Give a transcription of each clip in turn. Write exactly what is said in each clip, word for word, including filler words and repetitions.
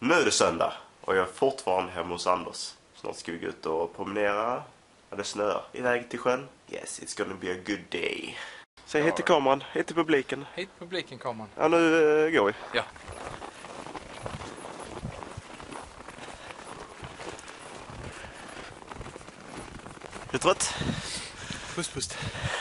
Nu är det söndag och jag är fortfarande hemma hos Anders. Snart ska vi gå ut och promenera. Ja, det snöar. Iväg till sjön. Yes, it's gonna be a good day. Säg hej till kameran, hej till publiken. Hej till publiken, kameran. Ja, nu uh, går vi. Ja. Är du trött? Pust, pust.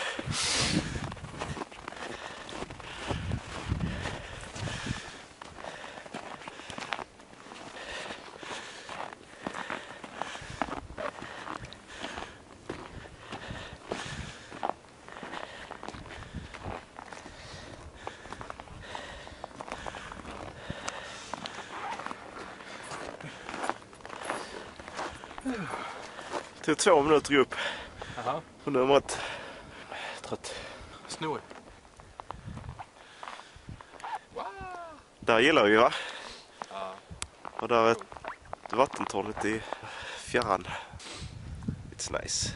Det tog två minuter att gå upp. Jaha. Och nu är man trött. Snorig. Wow. Där gillar vi, va? Ja. Och där är ett vattentorn lite i fjärran. It's nice.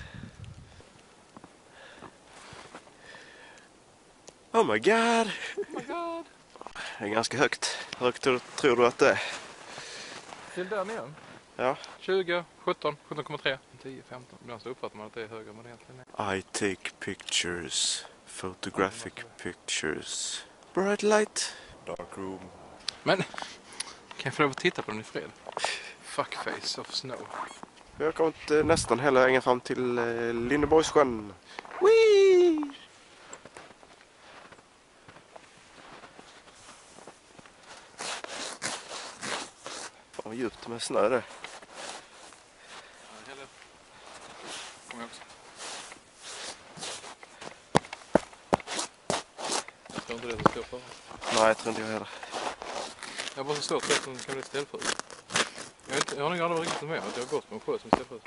Oh my god! Oh my god! Det är ganska högt. Hur högt tror, tror du att det är? Till där nere? Ja. tjugo, sjutton, sjutton komma tre, tio, femton. Ibland så uppfattar man att det är högre, men det egentligen är. I take pictures. Photographic pictures. Bright light. Dark room. Men, kan jag få lov att titta på den i fred? Fuckface of snow. Vi har kommit eh, nästan hela vägen fram till eh, Lindeborgssjön. Whee! Fan vad djupt med snö det. Kom jag också. Jag tror inte det är så stor för. Nej, jag tror inte jag heller. Jag har bara så svårt att det kan bli ställfrus. Jag, jag har nog aldrig riktigt med att jag har gått på en sjö som ställfrus.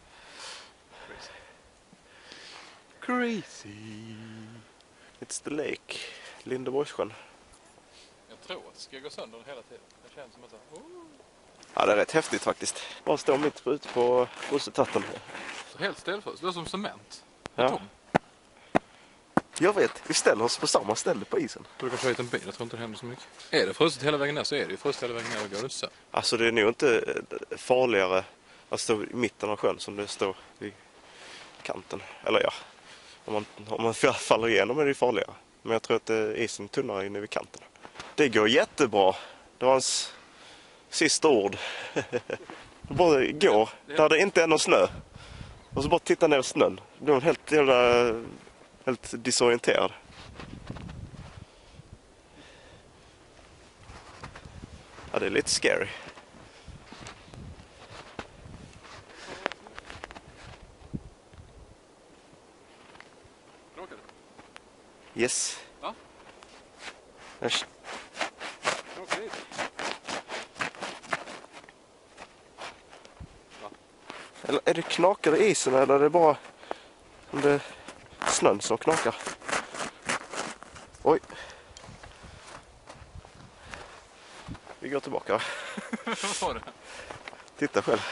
Crazy. Crazy. It's the lake. Lindeborgssjön. Jag tror att det ska gå sönder hela tiden. Det känns som att oh. Ja, det är rätt häftigt faktiskt. Bara stå mitt ute på Rosetatten. Så helt ställfrus. Det är som cement. Ja. Tom. Jag vet, vi ställer oss på samma ställe på isen. Du kan köra hit en bil, jag tror inte det händer så mycket. Är det frusit hela vägen ner så är det ju frusit hela vägen ner och går det så. Alltså det är nog inte farligare att stå i mitten av sjön som det står vid kanten. Eller ja, om man, om man faller igenom är det farligare. Men jag tror att isen är tunnare inne vid kanten. Det går jättebra. Det var hans sista ord. Bara gå där det inte är någon snö. Och så bara titta ner i snön. Då är man helt jävla... Helt disorienterad. Ja, det är lite scary. Råkar du? Yes. Va? Jag... Råkar dit? Va? Eller är det knakar i isen eller är det bara om det snön som knakar? Oj. Vi går tillbaka. Vad var det? Titta själv.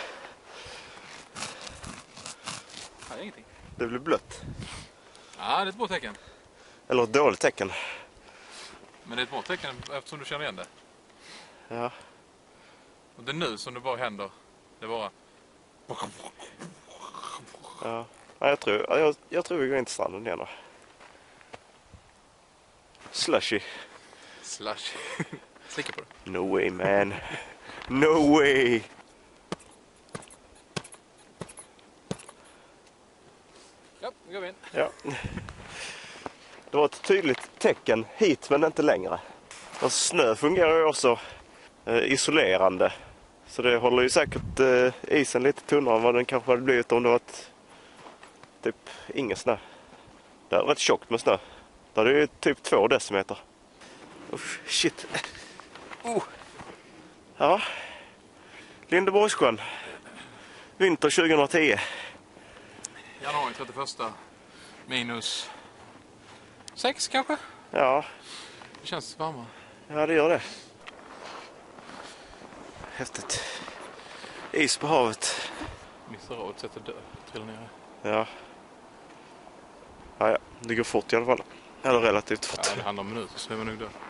Nej, ingenting. Det blir blött. Ja, det är ett bra tecken. Eller ett dåligt tecken. Men det är ett bra tecken eftersom du känner igen det. Ja. Och det är nu som det bara händer. Det är bara... Ja. Ja, jag tror, jag, jag tror vi går in till stranden igen då. Slushy. Slush. Slicka på det. No way, man. No way. Ja, nu går vi in. Ja. Det var ett tydligt tecken hit men inte längre. Och snö fungerar ju också eh, isolerande. Så det håller ju säkert eh, isen lite tunnare än vad den kanske hade blivit om det var ett, typ ingen snö. Det är rätt tjockt med snö. Det är ju typ två decimeter. Uff, shit. Oh. Ja. Lindeborgssjön. Vinter tjugohundratio. Januari trettioförsta. Minus sex kanske? Ja. Det känns varmare. Ja, det gör det. Häftigt. Is på havet. Missar av ett sätt att dö. Trillar ner. Ja. Ja, ja. Det går fort i alla fall. Eller relativt fort. Ja, det handlar om minuter så är man nog död.